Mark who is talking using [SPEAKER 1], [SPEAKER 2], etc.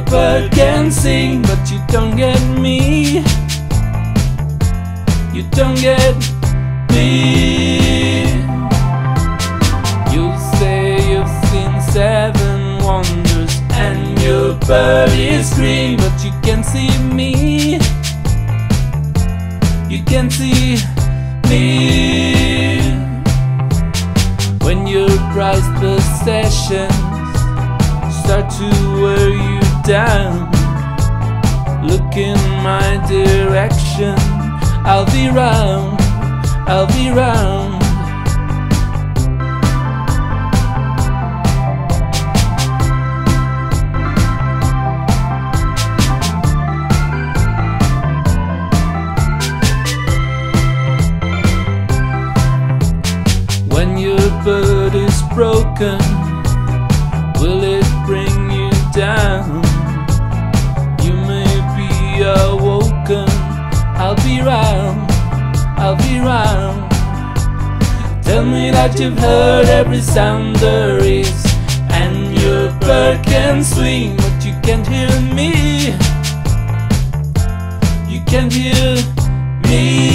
[SPEAKER 1] bird can sing, but you don't get me. You don't get me. You say you've seen 7 wonders and your bird is green, but you can't see me. You can't see me. When your prized possessions start to wear you down, look in my direction. I'll be round, I'll be round. When your bird is broken, will it bring you down? You may be awoken. I'll be round, I'll be round. Tell me that you've heard every sound there is, and your bird can swing, but you can't hear me. You can't hear me.